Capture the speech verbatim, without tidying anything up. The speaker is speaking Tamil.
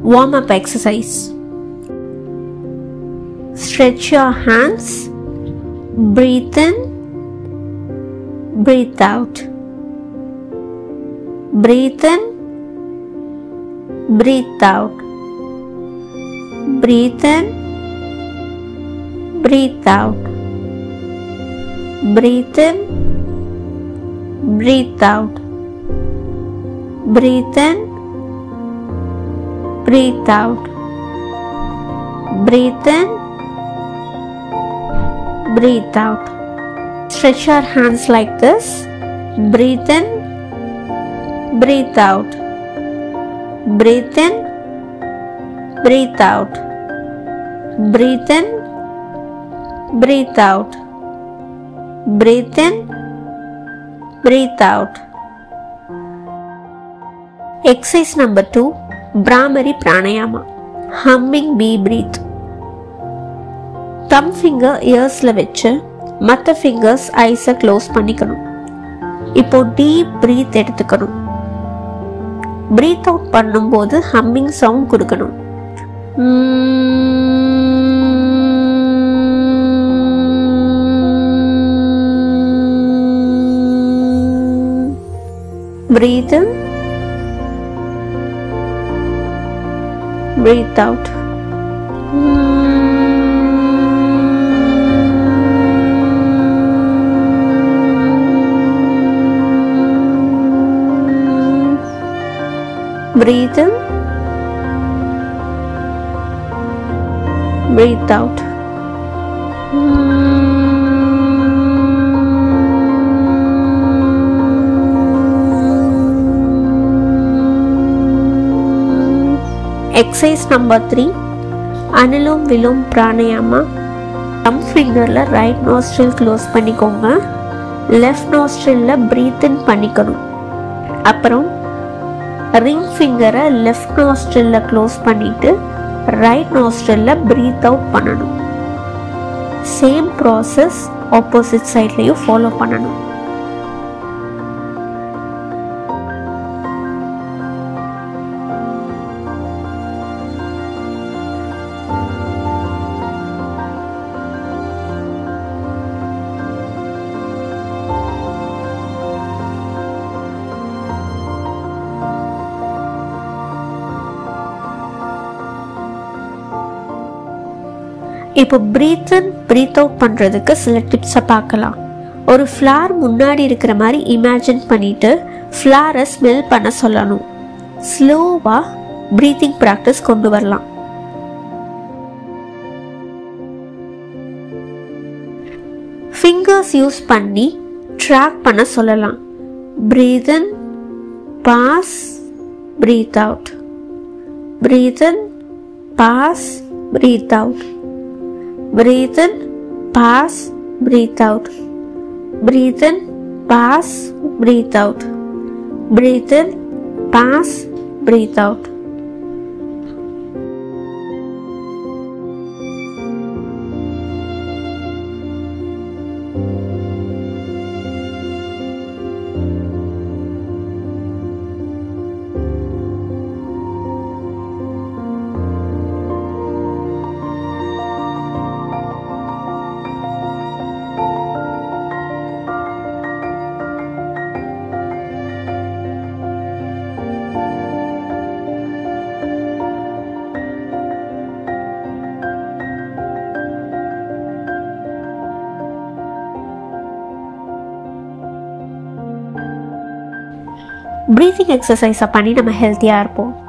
warm up exercise. Stretch your hands, breathe in, breathe out. Breathe in, breathe out. Breathe in, breathe out. Breathe in, breathe out. Breathe in, breathe out. Breathe in, breathe out. Stretch your hands like this. Breathe in, breathe out. Breathe in, breathe out. Breathe in, breathe out. Breathe in, breathe out. Exercise number two, Bhramari Pranayama. Humming bee breath. Thumb finger ears la vechu, மற்ற fingers eyes close பண்ணிக்கணும். இப்போ deep breath எடுத்துக்கணும். Breathe out பண்ணும்போது humming sound கொடுக்கணும். Breathe in, breathe out. Breathe in, breathe out. Exercise number three, Anulom Vilom Pranayama. Thumb finger la right nostril close பண்ணிக்கோங்க. Left nostril la breathe in பண்ணிக்கணும். அப்புறம் ring finger left nostril la close பண்ணிட்டு right nostril la breathe out பண்ணணும். Same process opposite side லையும் follow பண்ணணும். இப்போ breathe in breathe out பண்றதுக்கு சில டிப்ஸை பார்க்கலாம். ஒரு ஃப்ளார் முன்னாடி இருக்கிற மாதிரி இமேஜின் பண்ணிட்டு ஃப்ளாரை ஸ்மெல் பண்ண சொல்லணும். ஸ்லோவா பிரீத்திங் ப்ராக்டிஸ் கொண்டு வரலாம். ஃபிங்கர்ஸ் யூஸ் பண்ணி ட்ராக் பண்ண சொல்லலாம். breathe in, pass, breathe out. breathe in, pass, breathe out. Breathe in, pass, breathe out. Breathe in, pass, breathe out. Breathe in, pass, breathe out. Breathing exercise பண்ணி நம்ம ஹெல்த்தியாக இருப்போம்.